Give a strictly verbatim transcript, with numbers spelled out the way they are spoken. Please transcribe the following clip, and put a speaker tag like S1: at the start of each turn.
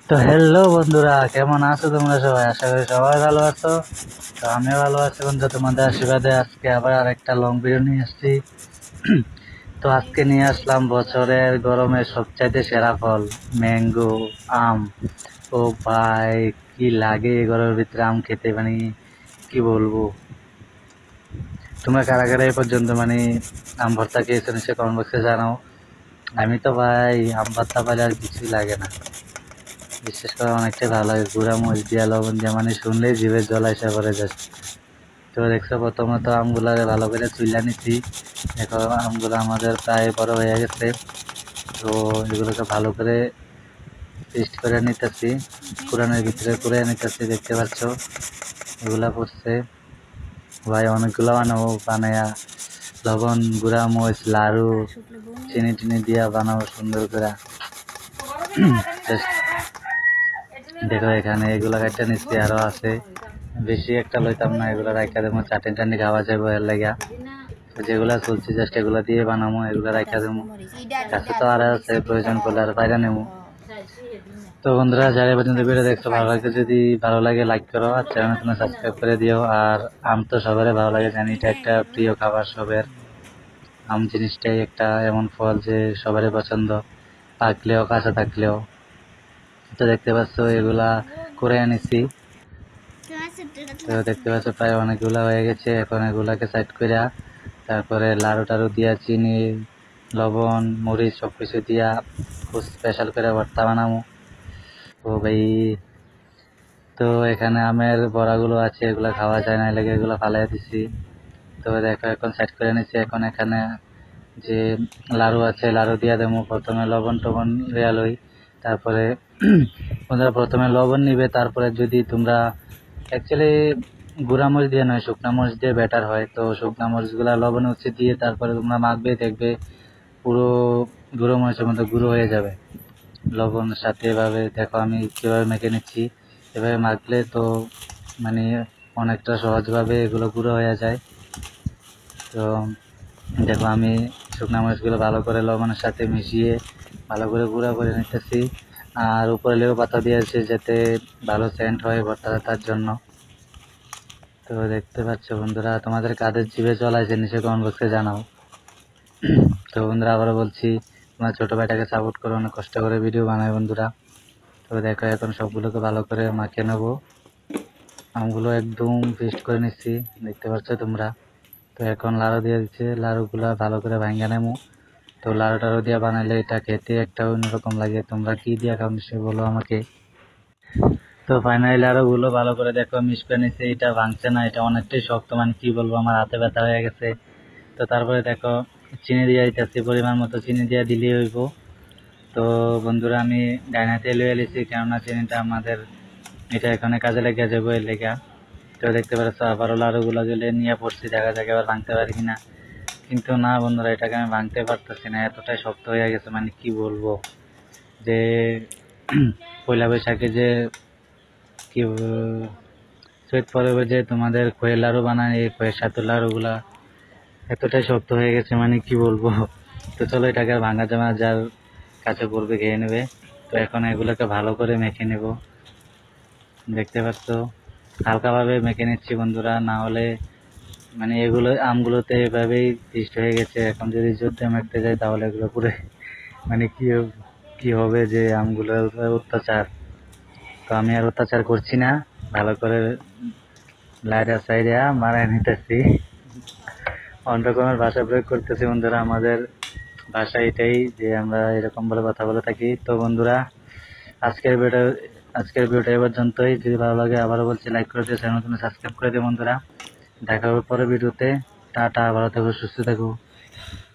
S1: তো হ্যালো বন্ধুরা, কেমন আছো তোমরা সবাই? আশা করি সবাই ভালো আছো। তো আমিও ভালো আছি বন্ধু, তোমাদের আশীর্বাদে আজকে আবার আরেকটা লং ভিডিও নিয়ে আসছি। তো আজকে নিয়ে আসলাম বছরের গরমের সবচাইতে সেরা ফল, ম্যাঙ্গো, আম। ও ভাই, কি লাগে এই গরমের ভিতরে আম খেতে, মানে কি বলবো। তোমরা কারা কারা এই পর্যন্ত মানে আম ভর্তা খেয়েছো নিশ্চয়ই কমেন্ট বক্সে জানাও। আমি তো ভাই আম ভর্তা পাইলে আর কিছুই লাগে না, বিশেষ করে অনেকটাই ভালো লাগে। গুঁড়া মরিচ দিয়া লবণ দিয়া মানে শুনলেই জিভে জল এসে পড়ে যাচ্ছে। তো দেখছো, প্রথমত আমগুলা ভালো করে চুইলা নিচ্ছি। দেখো আমগুলো আমাদের প্রায় বড় হয়ে গেছে। তো এগুলোকে ভালো করে পেস্ট করে নিতেছি, কুড়ানোর ভিতরে কুড়ে নিতেছি। দেখতে পাচ্ছ এগুলা পড়ছে ভাই, অনেকগুলো বানাবো। বানায়া লবণ, গুঁড়া মরিচ, লাড়ু, চিনি টিনি দিয়া বানাবো সুন্দর করে। দেখো এখানে এগুলা কাটতে নিচ্ছি, আরো আছে, বেশি একটা লইতাম না। এগুলো রাখা দেবো, চাটনি টাটনি খাওয়া যাবো এর লাগা। যেগুলা চলছে জাস্ট এগুলা দিয়ে বানাবো, এগুলো রাখা দেবো। কাছে তো আর আছে, প্রয়োজন করলে আর বাইরে নেবো। তো বন্ধুরা, যারা পর্যন্ত ভিডিও দেখছো, ভালো লাগে যদি ভালো লাগে লাইক করো, আর চ্যানেল সাবস্ক্রাইব করে দিও। আর আম তো সবারই ভালো লাগে, জানি এটা একটা প্রিয় খাবার সবের। আম জিনিসটাই একটা এমন ফল যে সবারই পছন্দ, পাকলেও কাঁচা থাকলেও। তো দেখতে পাচ্ছ এগুলা করে আনিছি। তো দেখতে পাচ্ছ প্রায় অনেকগুলা হয়ে গেছে। এখন এগুলাকে সাইড কইরা তারপরে লাড়ু টাড়ু দিয়া, চিনি, লবণ, মরিচ সবকিছু দিয়া খুব স্পেশাল করে ভর্তা বানাবো। তো ভাই, তো এখানে আমের বড়াগুলো আছে, এগুলো খাওয়া যায় না, লেগে এগুলো ফালাই দিছি। তো দেখো এখন সাইড করে নিচ্ছি। এখন এখানে যে লাড়ু আছে, লাড়ু দিয়া দেবো। প্রথমে লবণ টবণ রেয়া লই, তারপরে তোমরা প্রথমে লবণ নিবে। তারপরে যদি তোমরা অ্যাকচুয়ালি গুঁড়া মরিচ দিয়ে নয়, শুকনা মরিচ দিয়ে বেটার হয়। তো শুকনা মরিচগুলা লবণে হচ্ছে দিয়ে তারপরে তোমরা মাখবে, দেখবে পুরো গুঁড়ো মরিচের মধ্যে গুঁড়ো হয়ে যাবে লবণের সাথে। এভাবে দেখো আমি কীভাবে মেখে নিচ্ছি। এভাবে মাখলে তো মানে অনেকটা সহজভাবে এগুলো গুঁড়ো হয়ে যায়। তো দেখো আমি শুকনা মরিচগুলো ভালো করে লবণের সাথে মিশিয়ে ভালো করে গুঁড়া করে নিতেছি। আর উপরে লেবু পাতা দিয়েছি যাতে ভালো সেন্ট হয় ভর্তাটা, তার জন্য। তো দেখতে পাচ্ছ বন্ধুরা, তোমাদের কাদের জিভে জল আছে নিচে কমেন্ট বক্সে জানাও। তো বন্ধুরা আবারও বলছি, তোমার ছোটো ভাইটাকে সাপোর্ট করো, অনেক কষ্ট করে ভিডিও বানায় বন্ধুরা। তো দেখো এখন সবগুলোকে ভালো করে মাখিয়ে নেবো। আমগুলো একদম পেস্ট করে নিচ্ছি, দেখতে পাচ্ছ তোমরা। তো এখন লাড়ু দিয়ে দিচ্ছে, লাড়ুগুলো ভালো করে ভাঙা নেবো। তো লাড়ু টাড়ু দিয়ে বানাইলে এটা খেতে একটা অন্যরকম লাগে। তোমরা কি দিয়ে খাও নিশ্চয়ই বলো আমাকে। তো ফাইনালি লাড়ুগুলো ভালো করে দেখো মিক্স করে নিচ্ছে। এটা ভাঙছে না, এটা অনেকটাই শক্ত, মানে কি বলবো, আমার হাতে ব্যথা হয়ে গেছে। তো তারপরে দেখো চিনি দিয়ে দিতেছি, পরিমাণ মতো চিনি দিয়ে দিলেই হইব। তো বন্ধুরা আমি ডাইনাতে লয়ে এলেছি, কেননা চিনিটা আমাদের এটা এখানে কাজে লেগে যাবো এর লেগা। তো দেখতে পাচ্ছ আবারও লাড়ুগুলো গেলে নিয়ে পড়ছি, দেখা যাক এবার ভাঙতে পারি কিনা। কিন্তু না বন্ধুরা, এটাকে আমি ভাঙতে পারতেছি না, এতটাই শক্ত হয়ে গেছে, মানে কি বলবো। যে পয়লা বৈশাখে যে কি চৈত পরবে যে তোমাদের খয়ের লাড়ু বানায়, এই খয়ের সাথে লাড়ুগুলা এতটাই শক্ত হয়ে গেছে, মানে কি বলবো। তো চলো এটাকে আর ভাঙা জামা যার কাছে পড়বে খেয়ে নেবে। তো এখন এগুলোকে ভালো করে মেখে নেব। দেখতে পাচ্ছ হালকাভাবে মেখে নিচ্ছি বন্ধুরা, না হলে মানে এগুলো আমগুলোতে এভাবেই পিষ্ট হয়ে গেছে। এখন যদি জোরতে মারতে যাই তাহলে এগুলো পুরো মানে কি কি হবে যে আমগুলো অত্যাচার। তো আমি আর অত্যাচার করছি না, ভালো করে লাইটা সাইডে মারাই নিতেছি, অন্য রকমের ভাষা প্রয়োগ করতেছি বন্ধুরা। আমাদের ভাষা এটাই যে আমরা এরকম বলে কথা বলে থাকি। তো বন্ধুরা আজকের ভিডিও আজকের ভিডিওটা এ পর্যন্তই। যদি ভালো লাগে আবারও বলছি লাইক করে দিও, চ্যানেল সাবস্ক্রাইব করে দিও বন্ধুরা। দেখা হবে পরে ভিডিওতে। টাটা, ভালো থেকো, সুস্থ থেকো।